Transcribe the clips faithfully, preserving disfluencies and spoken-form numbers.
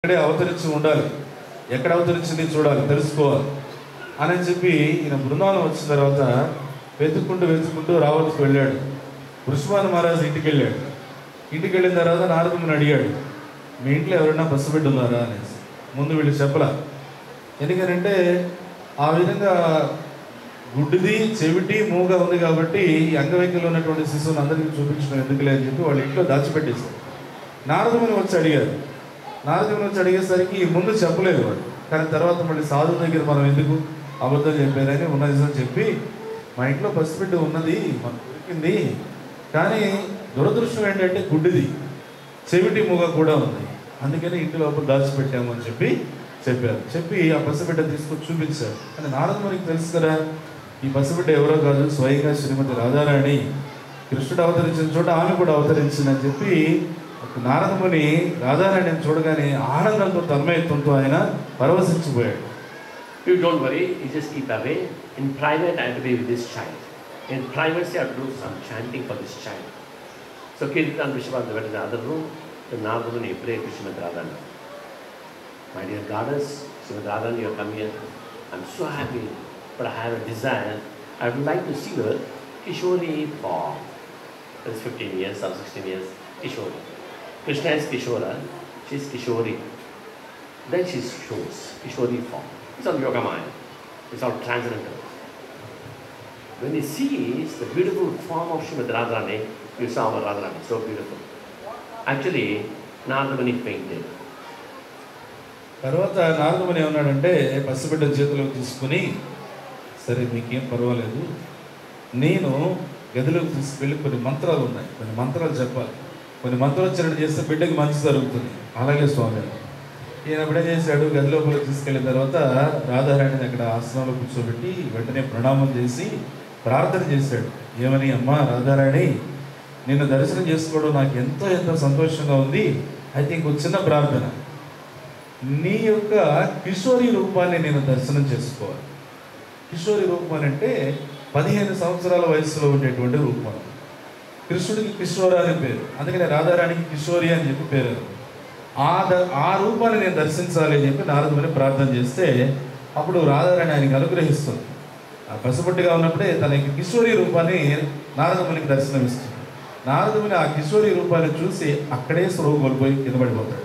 ఇక్కడే అవతరించి ఉండాలి, ఎక్కడ అవతరించింది చూడాలి, తెలుసుకోవాలి అని చెప్పి ఈయన బృందావనం వచ్చిన తర్వాత వెతుక్కుంటూ వెతుక్కుంటూ రావత్కు వెళ్ళాడు. వృషభాను మహారాజు ఇంటికి వెళ్ళాడు. ఇంటికి వెళ్ళిన తర్వాత నారదుని అడిగాడు, మీ ఇంట్లో ఎవరైనా పసిబిడ్డ ఉన్నారా అనేసి. ముందు వీళ్ళు చెప్పలా, ఎందుకనంటే ఆ విధంగా గుడ్డిది చెవిటి మూగా ఉంది కాబట్టి ఈ అంగవైకల్యం ఉన్నటువంటి శిశువుని అందరికీ చూపించడం ఎందుకులే అని చెప్పి వాళ్ళ ఇంట్లో దాచిపెట్టేశారు. నారదుని వచ్చి అడిగారు. నారదుని వచ్చి అడిగేసరికి ముందు చెప్పలేదు వాడు, కానీ తర్వాత మళ్ళీ సాధువు దగ్గర మనం ఎందుకు అబద్ధం చెప్పారని ఉన్న నిజం చెప్పి, మా ఇంట్లో పసిబిడ్డ ఉన్నది, మనకు దొరికింది, కానీ దురదృష్టం ఏంటంటే గుడ్డిది, చెవిటి మూగ కూడా ఉంది, అందుకని ఇంటి లోపల దాచిపెట్టాము అని చెప్పి చెప్పారు. చెప్పి ఆ పసిబిడ్డ తీసుకొని చూపించారు. కానీ నారదునికి తెలుసు కదా, ఈ పసిబిడ్డ ఎవరో కాదు, స్వయంగా శ్రీమతి రాధారాణి, కృష్ణుడు అవతరించిన చోట ఆమె కూడా అవతరించిందని చెప్పి నారదముని రాధారాణిని చూడగానే ఆనందంతో తన్మయత్వంతో ఆయన పరవశించిపోయాడు. You don't worry, you just keep away. In private, I have to be with this child. In privacy, I have to do some chanting for this child. So Kirtan and Vishwanath went in the other room. The Naradamuni prayed to Srimati Radharani. My dear goddess, Srimati Radharani, you have come here. I'm so happy, but I have a desire. I would like to see her Kishori form. That's fifteen years or sixteen years, Kishori. Krishna is Kishora, she is Kishori. Then she shows Kishori form. It's all yoga mind. It's all transcendental. When he sees the beautiful form of Srimati Radharani, you saw our Radharani, so beautiful. Actually, Naradamuni fainted. తర్వాత నారదముని ఏమన్నాడంటే, పసిబిడ్డ చేతిలోకి తీసుకుని, సరే మీకేం పర్వాలేదు, నేను గదిలోకి తీసుకెళ్ళి కొన్ని మంత్రాలు ఉన్నాయి, కొన్ని మంత్రాలు చెప్పాలి, కొన్ని మంత్రోచ్చరణ చేస్తే బిడ్డకి మంచి జరుగుతుంది. అలాగే స్వామి. ఈయన అప్పుడేం చేశాడు, గది లోపలికి తీసుకెళ్ళిన తర్వాత రాధారాణిని అక్కడ ఆసనంలో కూర్చోబెట్టి వెంటనే ప్రణామం చేసి ప్రార్థన చేశాడు. ఏమని, అమ్మా రాధారాణి, నిన్ను దర్శనం చేసుకోవడం నాకు ఎంతో ఎంతో సంతోషంగా ఉంది. అయితే ఇంకొక చిన్న ప్రార్థన, నీ యొక్క కిషోరి రూపాన్ని నేను దర్శనం చేసుకోవాలి. కిషోరి రూపం అంటే పదిహేను సంవత్సరాల వయసులో ఉండేటువంటి రూపం. కృష్ణుడికి కిషోర అని పేరు, అందుకని రాధారాణికి కిషోరి అని చెప్పి పేరు. ఆ ద ఆ రూపాన్ని నేను దర్శించాలి అని చెప్పి నారదుని ప్రార్థన చేస్తే అప్పుడు రాధారాణి ఆయనకి అనుగ్రహిస్తుంది. ఆ పసుపుట్టిగా ఉన్నప్పుడే తన యొక్క కిషోరి రూపాన్ని నారదమునికి దర్శనమిస్తుంది. నారదుని ఆ కిషోరి రూపాన్ని చూసి అక్కడే స్పృహ కోల్పోయి కింద పడిపోతాడు.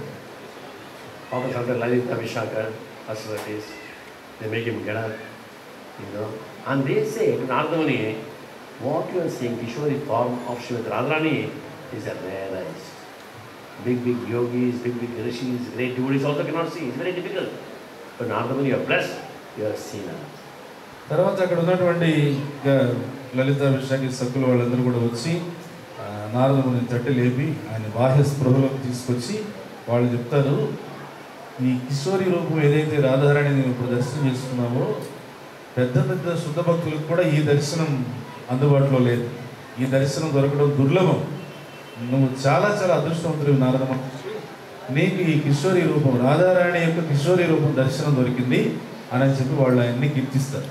They make him get up, you know. And they say to Nardamuni, what you are seeing, Kishori form of Srimati Radharani, is a rarest. Big, big yogis, big, big rishis, great devotees also cannot see. It's very difficult. But Nardamuni, you are blessed, you have seen her. తర్వాత అక్కడ ఉన్నటువంటి లలిత విశాఖి సక్కులు వాళ్ళందరూ కూడా వచ్చి నారదముని తట్టి లేపి ఆయన బాహ్య స్పృహలోకి తీసుకొచ్చి వాళ్ళు చెప్తారు, ఈ కిషోరి రూపం ఏదైతే రాధారాణి నేను ఇప్పుడు దర్శనం చేసుకున్నావో, పెద్ద పెద్ద శుద్ధ భక్తులకు కూడా ఈ దర్శనం అందుబాటులో లేదు. ఈ దర్శనం దొరకడం దుర్లభం. నువ్వు చాలా చాలా అదృష్టవంతుడివి నారదమ్మ, నీకు ఈ కిషోరి రూపం, రాధారాణి యొక్క కిషోరి రూపం దర్శనం దొరికింది అని చెప్పి వాళ్ళు ఆయన్ని కీర్తిస్తారు.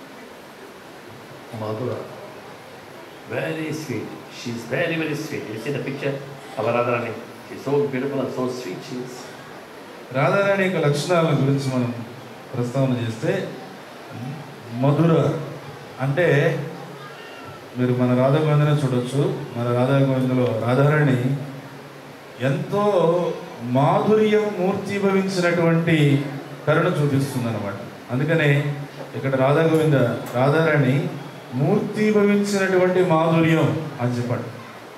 Madhura, very sweet. She's very, very sweet. You see the picture of Radharani? She's so beautiful and so sweet she is. Radharani యొక్క లక్షణాల గురించి మనం ప్రస్తావన చేస్తే, మధుర అంటే మీరు మన రాధా గోవిందనే చూడొచ్చు. మన రాధా గోవిందలో రాధారాణి ఎంతో మాధుర్యం మూర్తిభవించినటువంటి కరుణ చూపిస్తుంది అన్నమాట. అందుకనే ఇక్కడ రాధా గోవింద రాధారాణి మూర్తిభవించినటువంటి మాధుర్యం అని చెప్పాడు.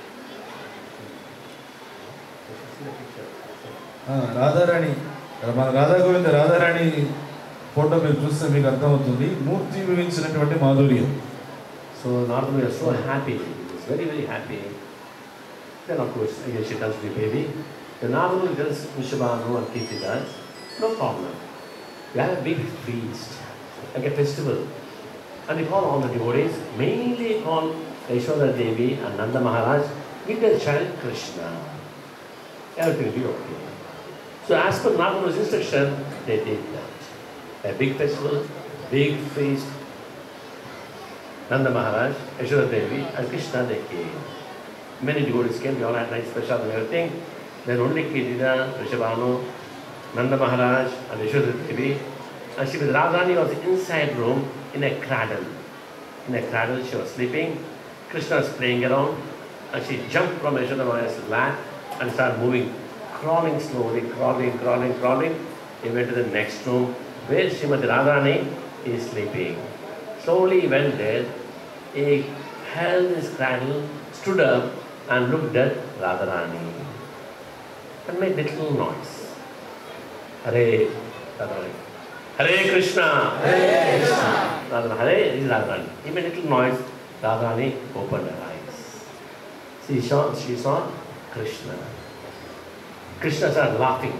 రాధారాణి మన రాధా గోవింద రాధారాణి ఫోటో మీరు చూస్తే మీకు అర్థమవుతుంది, మూర్తి భవించినటువంటి మాధుర్యం. So Nardamuni is so happy, he's very, very happy. Then of course, again she tells the baby, the Nardamuni tells Vishwanath and Kirtita, no problem. We have a big feast, like a festival. And we call all the devotees, mainly call Yashoda Devi and Nanda Maharaj with their child Krishna. Everything will be okay. So as per Narada's instruction, they did that. A big festival, big feast. Nanda Maharaj, Yashoda Devi and Krishna, they came. Many devotees came, we all had nice special and everything. Then only Kirtita, Rishabhanu, Nanda Maharaj and Yashoda Devi, and she was Radharani was inside room in a cradle. In a cradle she was sleeping. Krishna was playing around, and she jumped from Yashoda Maharaj's lap and started moving, crawling slowly, crawling, crawling, crawling. He went to the next room where Srimathi Radharani is sleeping. Slowly he went there. He held his cradle, stood up, and looked at Radharani and made little noise. Hare, Radharani. Hare Krishna. Hare Krishna. Radharani. Hare is Radharani. He made little noise. Radharani opened her eyes. She saw, she saw Krishna. Krishna started laughing.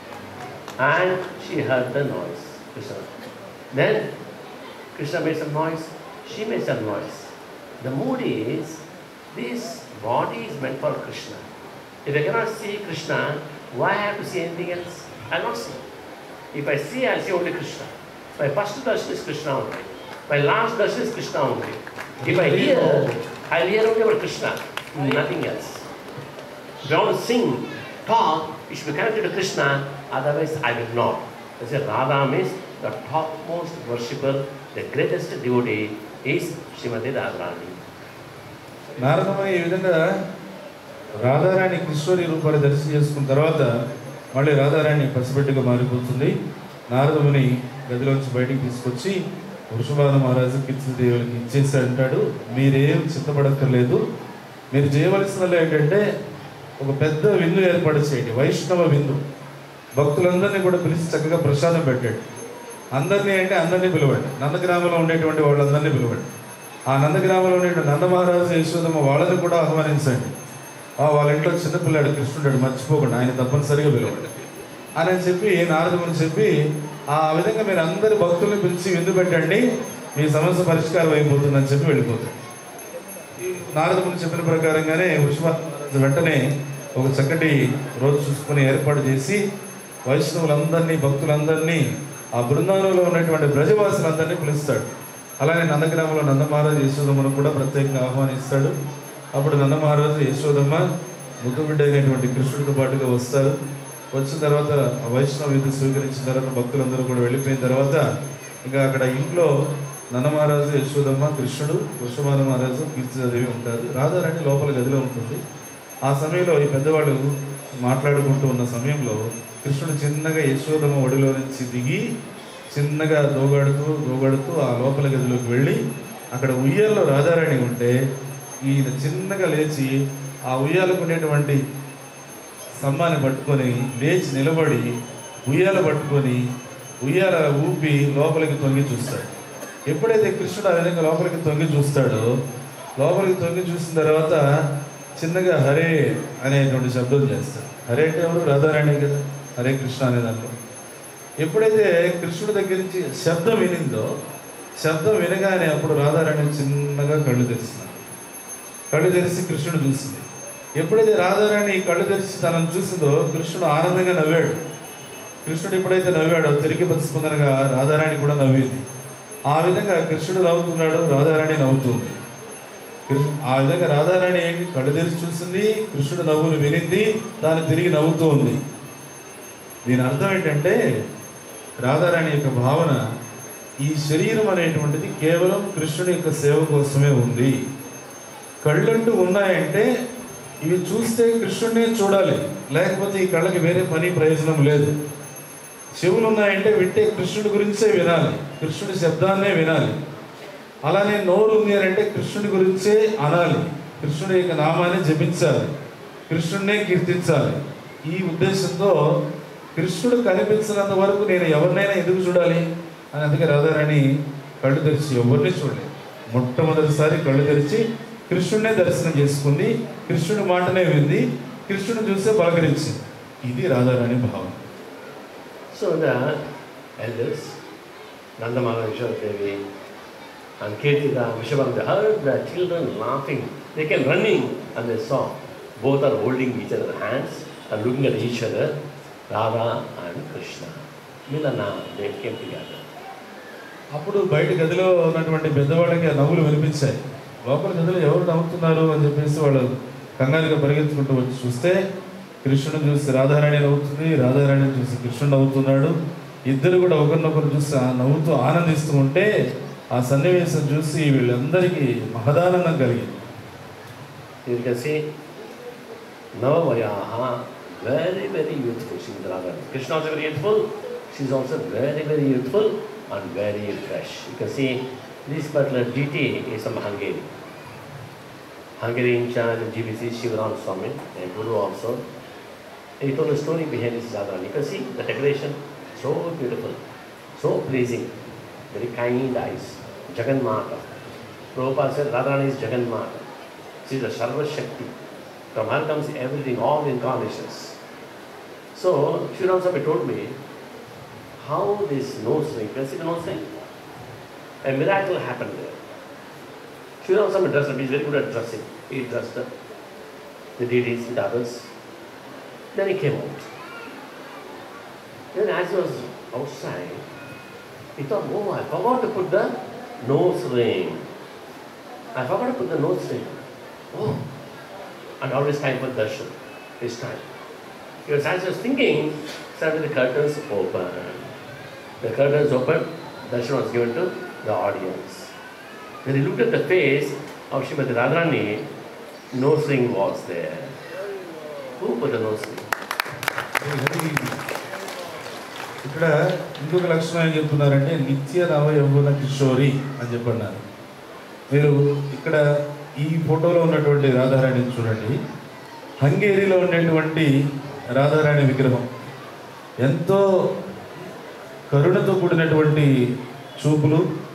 And she heard the noise. Krishna. Then Krishna made some noise. She made some noise. The mood is, this body is meant for Krishna. If I cannot see Krishna, why I have to see anything else? I will not see. If I see, I see only Krishna. My first darshan is Krishna only. My last darshan is Krishna only. If I hear, I will hear only about Krishna, nothing else. If I want to sing, talk, it should be connected to Krishna, otherwise I will not. I say Radha means the topmost worshipper, the greatest devotee is Srimathi Radharani. Naradamuni ఈ విధంగా రాధారాణి కిషోరి రూపాన్ని దర్శనం చేసుకున్న తర్వాత మళ్ళీ రాధారాణి పసిబిడ్డగా మారిపోతుంది. నారదముని గదిలోంచి బయటికి తీసుకొచ్చి వృషభాను మహారాజు కీర్తిదేవులకి ఇచ్చేసి అంటాడు, మీరేం చింతపడక్కర్లేదు, మీరు చేయవలసినది ఏంటంటే ఒక పెద్ద విందు ఏర్పాటు చేయండి, వైష్ణవ విందు. భక్తులందరినీ కూడా పిలిచి చక్కగా ప్రసాదం పెట్టాడు. అందరినీ అంటే అందరినీ పిలవండి, నందగ్రామంలో ఉండేటువంటి వాళ్ళందరినీ పిలవండి. ఆ నందగ్రామంలో ఉండేటువంటి నందమహారాజు యశోదమ్మ వాళ్ళని కూడా ఆహ్వానించండి. వాళ్ళ ఇంట్లో చిన్నపిల్లాడు కృష్ణుడు మర్చిపోకుండా ఆయన తప్పనిసరిగా పిలవండి అని చెప్పి నారదముని చెప్పి, ఆ విధంగా మీరు అందరి భక్తుల్ని పిలిచి విందు పెట్టండి, మీ సమస్య పరిష్కారం అయిపోతుందని చెప్పి వెళ్ళిపోతాడు. నారదముని చెప్పిన ప్రకారంగానే వృషభ వెంటనే ఒక చక్కటి రోజు చూసుకుని ఏర్పాటు చేసి వైష్ణవులందరినీ భక్తులందరినీ ఆ బృందావనంలో ఉన్నటువంటి బ్రజవాసులందరినీ పిలుస్తాడు. అలానే నందగ్రామంలో నందమహారాజు యశోదమ్మను కూడా ప్రత్యేకంగా ఆహ్వానిస్తాడు. అప్పుడు నందమహారాజు యశోదమ్మ ముద్దుబిడ్డ అయినటువంటి కృష్ణుడితో పాటుగా వస్తారు. వచ్చిన తర్వాత ఆ వైష్ణవ విధి స్వీకరించిన తర్వాత భక్తులందరూ కూడా వెళ్ళిపోయిన తర్వాత ఇంకా అక్కడ ఇంట్లో నందమహారాజు యశోదమ్మ కృష్ణుడు వృషభాన మహారాజు కీర్తిదేవి ఉంటారు. రాధారాణి లోపల గదిలో ఉంటుంది. ఆ సమయంలో ఈ పెద్దవాళ్ళు మాట్లాడుకుంటూ ఉన్న సమయంలో కృష్ణుడు చిన్నగా యశోదమ్మ ఒడిలో నుంచి దిగి చిన్నగా దోగాడుతూ దోగాడుతూ ఆ లోపల గదిలోకి వెళ్ళి అక్కడ ఉయ్యాల్లో రాధారాణి ఉంటే ఈయన చిన్నగా లేచి ఆ ఉయ్యాలకు ఉండేటువంటి స్తంభాన్ని పట్టుకొని లేచి నిలబడి ఉయ్యాల పట్టుకొని ఉయ్యాల ఊపి లోపలికి తొంగి చూస్తాడు. ఎప్పుడైతే కృష్ణుడు ఆ విధంగా లోపలికి తొంగి చూస్తాడో లోపలికి తొంగి చూసిన తర్వాత చిన్నగా హరే అనేటువంటి శబ్దం చేస్తాడు. హరే అంటే ఎవరు? రాధారాణి కదా, హరే కృష్ణ అనే దాంట్లో. ఎప్పుడైతే కృష్ణుడి దగ్గర నుంచి శబ్దం వినిందో శబ్దం వినగానే అప్పుడు రాధారాణి చిన్నగా కళ్ళు తెరిచింది. కళ్ళు తెరిచి కృష్ణుడు చూసింది. ఎప్పుడైతే రాధారాణి కళ్ళు తెరిచి తనను చూసిందో కృష్ణుడు ఆనందంగా నవ్వాడు. కృష్ణుడు ఎప్పుడైతే నవ్వాడో తిరిగి ప్రతిస్పందనగా రాధారాణి కూడా నవ్వింది. ఆ విధంగా కృష్ణుడు నవ్వుతున్నాడు, రాధారాణి నవ్వుతుంది. ఆ విధంగా రాధారాణి కళ్ళు తెరిచి చూసింది, కృష్ణుడు నవ్వును వినింది, దాన్ని తిరిగి నవ్వుతూ ఉంది. దీని అర్థం ఏంటంటే రాధారాణి యొక్క భావన ఈ శరీరం అనేటువంటిది కేవలం కృష్ణుడి యొక్క సేవ కోసమే ఉంది. కళ్ళంటూ ఉన్నాయంటే ఇవి చూస్తే కృష్ణుడినే చూడాలి, లేకపోతే ఈ కళ్ళకి వేరే పని ప్రయోజనం లేదు. చెవులు ఉన్నాయంటే వింటే కృష్ణుడి గురించే వినాలి, కృష్ణుడి శబ్దాన్నే వినాలి. అలానే నోరు ఉంది అని అంటే కృష్ణుడి గురించే అనాలి, కృష్ణుడి యొక్క నామాన్ని జపించాలి, కృష్ణుడినే కీర్తించాలి. ఈ ఉద్దేశంతో కృష్ణుడు కనిపించినంత వరకు నేను ఎవరినైనా ఎందుకు చూడాలి అని అందుకే రాధారాణి కళ్ళు తెరిచి ఎవరిని చూడలేదు. మొట్టమొదటిసారి కళ్ళు తెరిచి కృష్ణుడినే దర్శనం చేసుకుంది, కృష్ణుడి మాటనే వింది, కృష్ణుడు చూస్తే పలకరించింది. ఇది రాధారాణి భావం. So the elders, Nanda Maharaj, Devi, and Kirtika, Vishabham, they heard the children laughing. They came running and they saw both are holding each other's hands and looking at each other, Radha and Krishna. Milana, they came together. అప్పుడు బయట గదిలో ఉన్నటువంటి పెద్దవాళ్ళకి ఆ నవ్వులు వినిపించాయి. లోపల గదిలో ఎవరు నవ్వుతున్నారు అని చెప్పేసి వాళ్ళు కంగారుగా పరిగెత్తుకుంటూ వచ్చి చూస్తే కృష్ణుడు చూసి రాధారాణి నవ్వుతుంది, రాధారాణి చూసి కృష్ణుడు నవ్వుతున్నాడు. ఇద్దరు కూడా ఒకరినొకరు చూసి నవ్వుతూ ఆనందిస్తూ ఉంటే ఆ సన్నివేశం చూసి వీళ్ళందరికీ మహదానందం కలిగింది. You can see Navavayaha, very very youthful. She is Radharani. Krishna also very youthful. She is also very very youthful and very fresh. You can see this particular D T is from Hungary. Hungary in charge of G B C Shivaram Swami and Guru also. He told a story behind this Radharani. You can see the decoration, so beautiful, so pleasing, very kind eyes. Jagannatha. Prabhupada said Radharani is Jagannatha. She is the Sarva Shakti. From her comes everything, all incarnations. So, Shivaram Swami told me how this nose ring, can you see the nose ring? A miracle happened there. Shivaram Swami dressed up, he is very good at dressing. He dressed up the deities with others. Then he came out. Then as he was outside, he thought, oh, I forgot to put the nose ring. I forgot to put the nose ring. Oh, and always time for darshan. It's time. Because as he was thinking, suddenly the curtains opened. The curtains opened, darshan was given to the audience. When he looked at the face of Srimathi Radharani, nose ring was there. Who put the nose ring? ఇక్కడ ఇంకొక లక్షణం ఏం చెప్తున్నారంటే నిత్య నవ యవ్వన కిషోరి అని చెప్పన్నారు. మీరు ఇక్కడ ఈ ఫోటోలో ఉన్నటువంటి రాధారాణిని చూడండి. హంగేరీలో ఉండేటువంటి రాధారాణి విగ్రహం ఎంతో కరుణతో కూడినటువంటి చూపులు,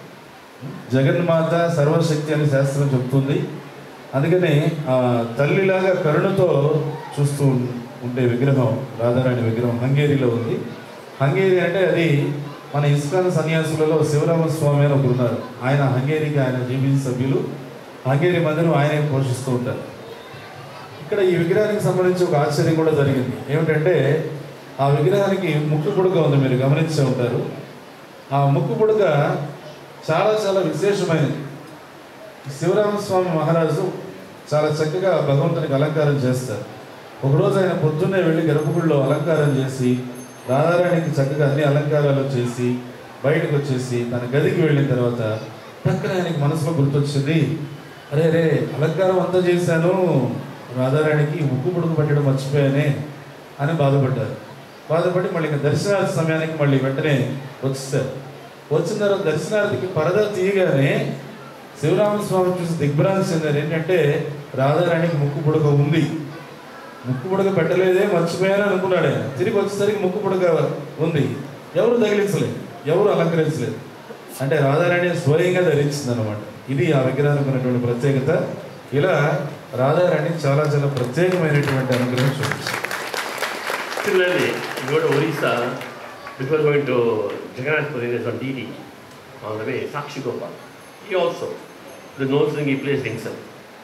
జగన్మాత సర్వశక్తి అని శాస్త్రం చెప్తుంది. అందుకని ఆ తల్లిలాగా కరుణతో చూస్తూ ఉండే విగ్రహం రాధారాణి విగ్రహం హంగేరీలో ఉంది. హంగేరీ అంటే అది మన ఇస్కాన్ సన్యాసులలో శివరామస్వామి అని ఒకరు ఉన్నారు. ఆయన హంగేరీకి ఆయన జీబీసీ సభ్యులు. హంగేరీ మందిరం ఆయనే పోషిస్తూ ఉంటారు. ఇక్కడ ఈ విగ్రహానికి సంబంధించి ఒక ఆశ్చర్యం కూడా జరిగింది. ఏమిటంటే ఆ విగ్రహానికి ముక్కు పుడక ఉంది, మీరు గమనించే ఉంటారు. ఆ ముక్కు పుడక చాలా చాలా విశేషమైనది. శివరామస్వామి మహారాజు చాలా చక్కగా భగవంతునికి అలంకారం చేస్తారు. ఒకరోజు ఆయన పొద్దున్నే వెళ్ళి గర్భగుడిలో అలంకారం చేసి రాధారాణికి చక్కగా అన్ని అలంకారాలు చేసి బయటకు వచ్చేసి తన గదికి వెళ్ళిన తర్వాత పక్కన ఆయనకి మనసులో గుర్తొచ్చింది, అరే అరే అలంకారం అంతా చేశాను, రాధారాణికి ముక్కు పుడుకు పెట్టడం మర్చిపోయానే అని బాధపడ్డారు. బాధపడి మళ్ళీ ఇంకా దర్శనార్థి సమయానికి మళ్ళీ వెంటనే వచ్చేసారు. వచ్చిన తర్వాత దర్శనార్థికి పరదా తీయగానే శివరామస్వామి చూసి దిగ్భ్రాంతి చెందారు. ఏంటంటే రాధారాణికి ముక్కు పుడక ఉంది, ముక్కు పుడక పెట్టలేదే మర్చిపోయాను అనుకున్నాడు ఆయన. తిరిగి వచ్చేసరికి ముక్కు పుడక ఉంది, ఎవరు తగిలించలేదు, ఎవరు అలంకరించలేదు. అంటే రాధారాణి స్వయంగా ధరించింది అనమాట. ఇది ఆ విగ్రహానికి ఉన్నటువంటి ప్రత్యేకత. ఇలా రాధారాణి చాలా చాలా ప్రత్యేకమైనటువంటి అనుగ్రహం చూపించింది. Similarly, you go to Orissa, before going to Jagannath Puri, there's one deity on the way, Sakshi Gopal. He also, the nose ring he placed himself.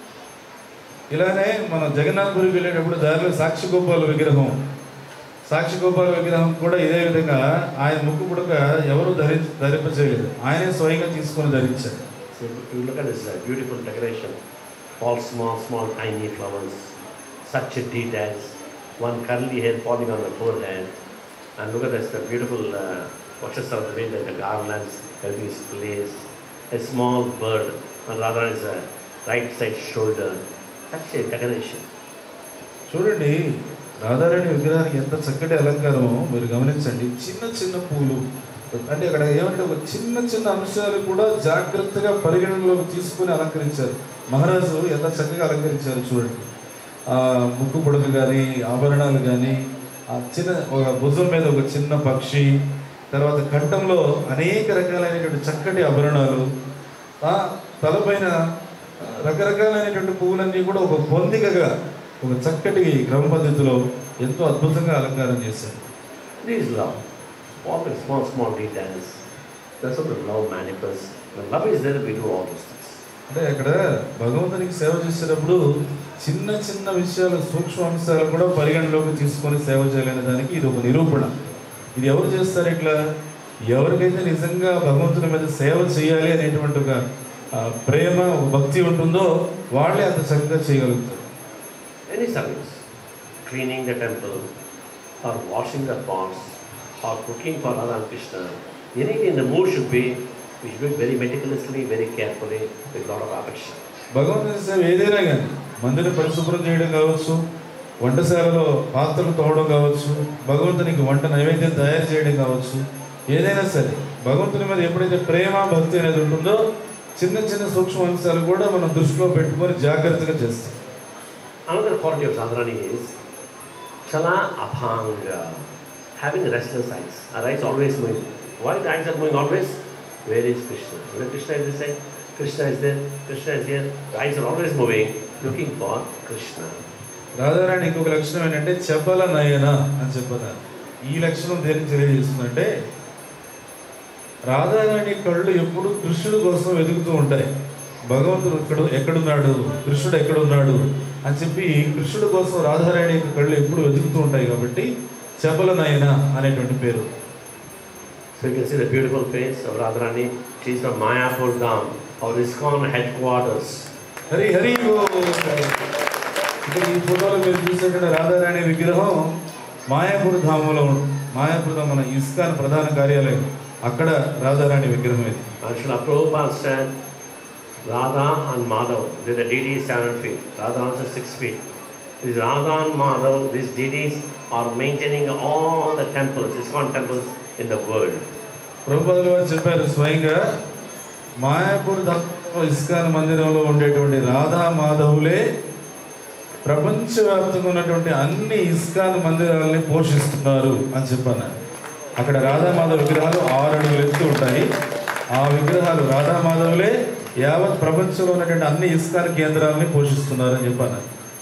ఇలానే మనం జగన్నాథ్పురికి వెళ్ళేటప్పుడు దారిలో సాక్షి గోపాల విగ్రహం సాక్షి గోపాల విగ్రహం కూడా ఇదే విధంగా ఆయన ముక్కు పుడక ఎవరు ధరి ధరింప చేయలేదు, ఆయనే స్వయంగా తీసుకొని ధరించారు. So you look at this uh, beautiful decoration, all small, small, tiny flowers, such a details, one curly hair falling on the forehead, and look at this the beautiful uh, watches of the way that the garlands, everything is placed, a small bird on Radharani's uh, right side shoulder. Such a decoration. చూడండి రాధారాణి విగ్రహానికి ఎంత చక్కటి అలంకారమో మీరు గమనించండి. చిన్న చిన్న పూలు అంటే అక్కడ ఏమంటే ఒక చిన్న చిన్న అంశాలు కూడా జాగ్రత్తగా పరిగణనలోకి తీసుకుని అలంకరించారు. మహారాజు ఎంత చక్కగా అలంకరించారు చూడండి. ఆ ముక్కు పుడక కానీ, ఆభరణాలు కానీ, ఆ చిన్న ఒక భుజం మీద ఒక చిన్న పక్షి, తర్వాత కంఠంలో అనేక రకాలైనటువంటి చక్కటి ఆభరణాలు, ఆ తలపైన రకరకాలైనటువంటి పువ్వులన్నీ కూడా ఒక పొందికగా ఒక చక్కటి క్రమ పద్ధతిలో ఎంతో అద్భుతంగా అలంకారం చేశారు. This love, all the small, small details. That's what the love manifests. When love is there, we do all those things. అంటే అక్కడ భగవంతునికి సేవ చేసేటప్పుడు చిన్న చిన్న విషయాలు, సూక్ష్మ అంశాలు కూడా పరిగణలోకి తీసుకొని సేవ చేయాలనే దానికి ఇది ఒక నిరూపణ. ఇది ఎవరు చేస్తారు ఇట్లా? ఎవరికైతే నిజంగా భగవంతుని మీద సేవ చేయాలి అనేటువంటి ఒక ప్రేమ, భక్తి ఉంటుందో వాళ్ళే అంత చక్కగా చేయగలుగుతారు. Any service, cleaning the temple, or washing the pots, or cooking for Radha and Krishna, anything in the mood should be, we should be very meticulously, very carefully, with a lot of affection. భగవంతుని సేవ ఏదైనా కానీ మందిరం పరిశుభ్రం చేయడం కావచ్చు, వంటశాలలో పాత్రలు తోవడం కావచ్చు, భగవంతునికి వంట నైవేద్యం తయారు చేయడం కావచ్చు, ఏదైనా సరే భగవంతుని మీద ఎప్పుడైతే ప్రేమ భక్తి అనేది ఉంటుందో చిన్న చిన్న సూక్ష్మ అంశాలు కూడా మనం దృష్టిలో పెట్టుకొని జాగ్రత్తగా చేస్తాం. Another quality of Radharani is chala abhanga, having restless eyes. Our eyes always moving. Why the eyes are moving always? Where is Krishna? Where Krishna is this side, Krishna is there, Krishna is here. The eyes are always moving, looking for Krishna. Radharani ఇంకొక లక్షణం ఏంటంటే చపల నయన అని చెప్పారు. ఈ లక్షణం దేనికి తెలియజేస్తుందంటే రాధారాణి కళ్ళు ఎప్పుడు కృష్ణుడి కోసం వెతుకుతూ ఉంటాయి. భగవంతుడు ఇక్కడ ఎక్కడున్నాడు, కృష్ణుడు ఎక్కడున్నాడు అని చెప్పి కృష్ణుడి కోసం రాధారాణి కళ్ళు ఎప్పుడు వెతుకుతూ ఉంటాయి కాబట్టి చపల నయన అనేటువంటి పేరు. So you can see the beautiful face of Radharani. She is from Mayapur Dham, our ISKCON headquarters. Hari Hari ఇక్కడ ఈ ఫోటోలో మీరు చూసేటువంటి రాధారాణి విగ్రహం మాయాపూర్ ధామంలో ఉంటుంది. మాయాపూర్ ధామ మన ఇస్కాన్ ప్రధాన కార్యాలయం, అక్కడ రాధారాణి విగ్రహం ఇది. Srila Prabhupada said, Radha and Madhav, the deities seven feet, Radha also six feet. These Radha and Madhav, these deities are maintaining all the temples, ISKCON temples in the world. ప్రభుపాదులు వారు చెప్పారు స్వయంగా, Mayapur ధామ ISKCON మందిరంలో ఉండేటువంటి రాధా మాధవులే ప్రపంచవ్యాప్తంగా ఉన్నటువంటి అన్ని ISKCON మందిరాలని పోషిస్తున్నారు అని చెప్పాను. అక్కడ రాధామాధవ విగ్రహాలు ఆరు అడుగులు ఎత్తు ఉంటాయి. ఆ విగ్రహాలు రాధామాధవులే యావత్ ప్రపంచంలో ఉన్నటువంటి అన్ని ఇస్కాన్ కేంద్రాలని పోషిస్తున్నారు అని చెప్పాను.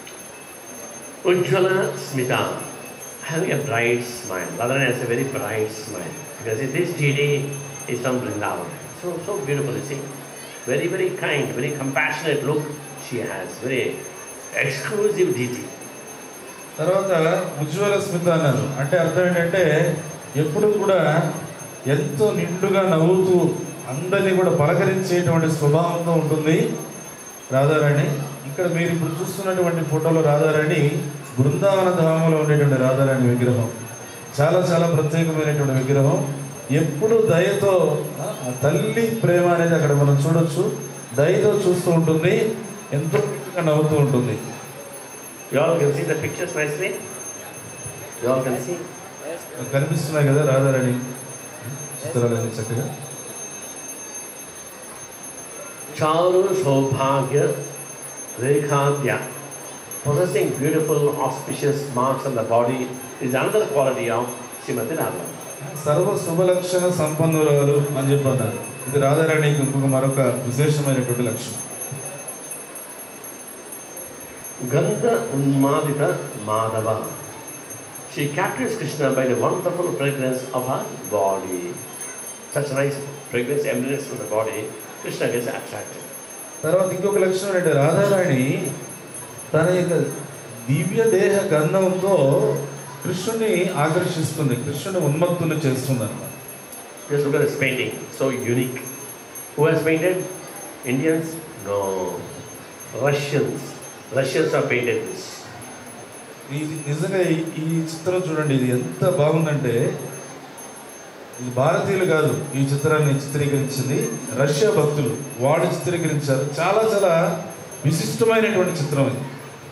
Ujjvala Smita, having a bright smile. Radharani has a very bright smile because this deity is from Vrindavan. So, so beautiful, you see. Very, very kind, very compassionate look she has. Very exclusive deity. తర్వాత ఉజ్వల స్మిత అన్నారు. అంటే అర్థం ఏంటంటే ఎప్పుడు కూడా ఎంతో నిండుగా నవ్వుతూ అందరినీ కూడా పలకరించేటువంటి స్వభావంతో ఉంటుంది రాధారాణి. ఇక్కడ మీరు ఇప్పుడు చూస్తున్నటువంటి ఫోటోలో రాధారాణి బృందావన ధామంలో ఉండేటువంటి రాధారాణి విగ్రహం చాలా చాలా ప్రత్యేకమైనటువంటి విగ్రహం. ఎప్పుడు దయతో ఆ తల్లి ప్రేమ అనేది అక్కడ మనం చూడొచ్చు. దయతో చూస్తూ ఉంటుంది, ఎంతో నవ్వుతూ ఉంటుంది. You all can see the pictures nicely? You all can see? కనిపిస్తున్నాయి కదా రాధారాణి చిత్రాలు చక్కగా. Charu Saubhagya Rekhadya, possessing beautiful auspicious marks on the body, is another quality of Srimathi Radharani. సర్వ శుభలక్షణ సంపన్నురాలు అని చెప్పన్నారు. ఇది రాధారాణికి ఇంకొక మరొక విశేషమైనటువంటి లక్షణం. Gandha Unmadita Madhava. She captures Krishna by the wonderful fragrance of her body. Such nice fragrance emanates from the body, Krishna gets attracted. తర్వాత ఇంకొక లక్షణం అంటే రాధారాణి తన యొక్క దివ్య దేహ గంధంతో కృష్ణుని ఆకర్షిస్తుంది, కృష్ణుని ఉన్మత్తుని చేస్తుంది అన్నమాట. Just look at this painting, so unique. Who has painted? Indians? No. Russians. Russians have painted this. ఇది నిజంగా ఈ చిత్రం చూడండి, ఇది ఎంత బాగుందంటే ఇది భారతీయులు కాదు ఈ చిత్రాన్ని చిత్రీకరించింది, రష్యా భక్తులు వాళ్ళు చిత్రీకరించారు. చాలా చాలా విశిష్టమైనటువంటి చిత్రం ఇది.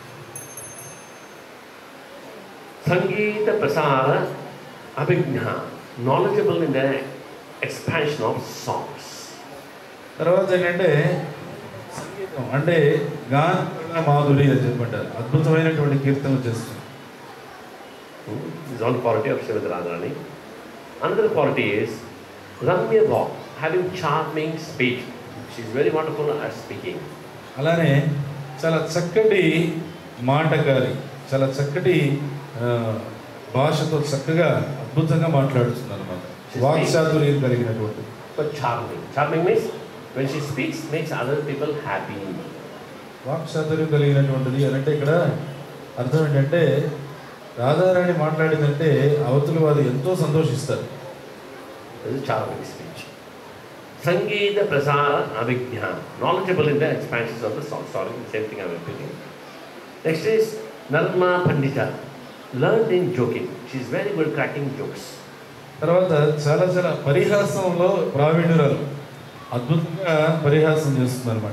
సంగీత ప్రసార అభిజ్ఞ, knowledgeable in the expansion of songs. తర్వాత ఏంటంటే సంగీతం అంటే గాన మాధురి అని చెప్పంటారు, అద్భుతమైనటువంటి కీర్తనలు చేస్తుంది. This is one quality of Srimathi Radharani. Another quality is Ramya Bhav, having charming speech. She is very wonderful at speaking. అలానే చాలా చక్కటి మాటగారి, చాలా చక్కటి భాషతో చక్కగా అద్భుతంగా మాట్లాడుతున్నారు అన్నమాట. వాక్చాతుర్యం కలిగినటువంటి. But charming. Charming means when she speaks makes other people happy. వాక్చాతుర్యం కలిగినటువంటిది అంటే ఇక్కడ అర్థం ఏంటంటే రాధారాణి మాట్లాడిందంటే అవతల వారు ఎంతో సంతోషిస్తారు. This is charming speech. Sangeeta Prasara Abhignya, knowledgeable in the expansions of the song. Sorry, the same thing I am repeating. Next is Narma Pandita, learned in joking. She is very good cracking jokes. తర్వాత చాలా చాలా పరిహాసంలో ప్రావీణ్యురాలు, అద్భుతంగా పరిహాసం చేస్తుంది అనమాట.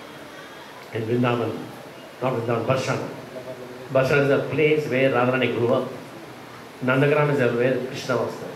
In Vrindavan, not Vrindavan, Barshana. Barshana is a place where Radharani grew up. Nandagram is where Krishna was there.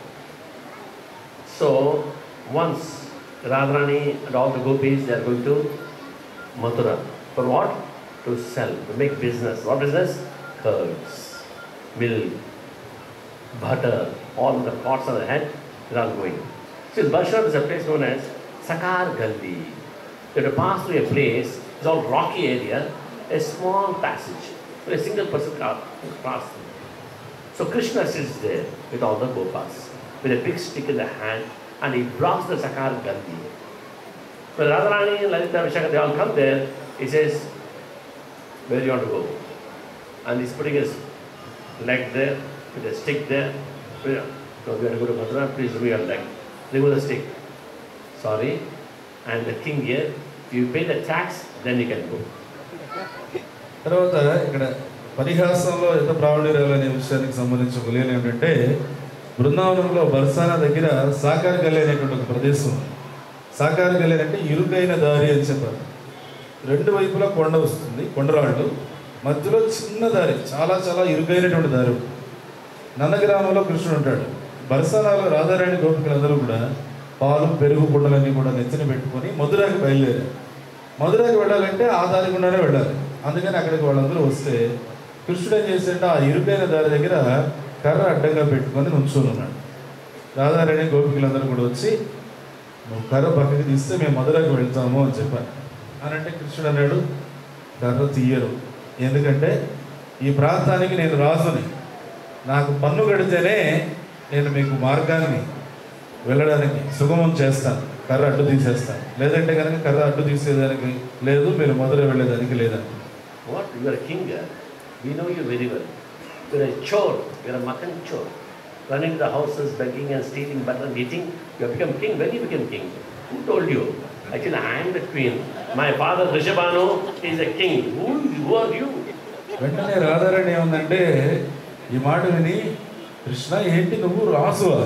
So once Radharani and all the gopis, they are going to Mathura. For what? To sell, to make business. What business? Curds, milk, butter, all the pots on the head, they are going. So Barshana is a place known as Sakar Gandhi. You have to pass through a place, it's all rocky area, a small passage, where a single person can pass through. So Krishna sits there with all the gopas, with a big stick in the hand, and he blocks the Sakar Gandhi. When Radharani and Lalita Vishaka, they all come there, he says, where do you want to go? And he's putting his leg there, with a stick there. No, we have to go to Mathura, please remove your leg. Remove the stick. Sorry, I am the king here. If you pay the tax, then you can go. తర్వాత ఇక్కడ పరిహాసంలో ఎంత ప్రావీణ్యురాలు అనే విషయానికి సంబంధించి ఒక లీల ఏంటంటే, బృందావనంలో బర్సానా దగ్గర సాకార్ గల్లీ అనేటువంటి ఒక ప్రదేశం ఉంది. సాకార్ గల్లీ అంటే ఇరుకైన దారి అని చెప్పారు. రెండు వైపులా కొండ వస్తుంది, కొండరాళ్ళు, మధ్యలో చిన్న దారి, చాలా చాలా ఇరుకైనటువంటి దారి. నందగ్రామంలో కృష్ణుడు ఉంటాడు. బర్సానాలో రాధారాణి గోపికలందరూ కూడా పాలు పెరుగు కుండలన్నీ కూడా నెత్తిన పెట్టుకొని మధురాకి బయలుదేరారు. మధురాకి వెళ్ళాలంటే ఆ దారి గుండానే వెళ్ళాలి. అందుకని అక్కడికి వాళ్ళందరూ వస్తే కృష్ణుడు ఏం చేశాడంటే ఆ ఇరుకైన దారి దగ్గర కర్ర అడ్డంగా పెట్టుకొని నుంచొని ఉన్నాడు. రాధారాణి గోపికలందరూ కూడా వచ్చి, నువ్వు కర్ర పక్కకి తీస్తే మేము మధురాకి వెళ్తాము అని చెప్పారు. అని అంటే కృష్ణుడు అన్నాడు, కర్ర తీయరు, ఎందుకంటే ఈ ప్రాంతానికి నేను రాజుని, నాకు పన్ను కడితేనే నేను మీకు మార్గాన్ని వెళ్ళడానికి సుగమం చేస్తాను, కర్ర అడ్డు తీసేస్తాను, లేదంటే కనుక కర్ర అడ్డు తీసేదానికి లేదు, మీరు మధుర వెళ్ళేదానికి లేదని. What? You are a king. We know you very well. You are a chore. You are a mutton chore. Running to the houses, begging and stealing butter and eating. You have become king. When you became king? Who told you? Actually, I am the queen. My father Rishabhanu is a king. Who, who are you? వెంటనే రాధారాణి ఏముందంటే, ఈ మాట విని, కృష్ణ ఏంటి నువ్వు రాసువా?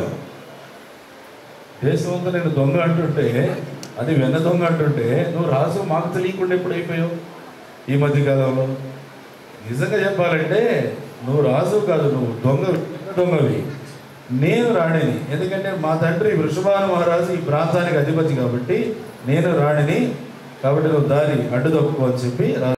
దేశమంతా నేను దొంగ అంటుంటే, అది వెన్న దొంగ అంటుంటే, నువ్వు రాసు మాకు తెలియకుండా ఎప్పుడు అయిపోయావు ఈ మధ్యకాలంలో? నిజంగా చెప్పాలంటే నువ్వు రాజు కాదు, నువ్వు దొంగ దొంగవి. నేను రాణిని, ఎందుకంటే మా తండ్రి వృషభాను మహారాజు ఈ ప్రాంతానికి అధిపతి కాబట్టి నేను రాణిని, కాబట్టి నువ్వు దారి అడ్డు తప్పుకో అని చెప్పి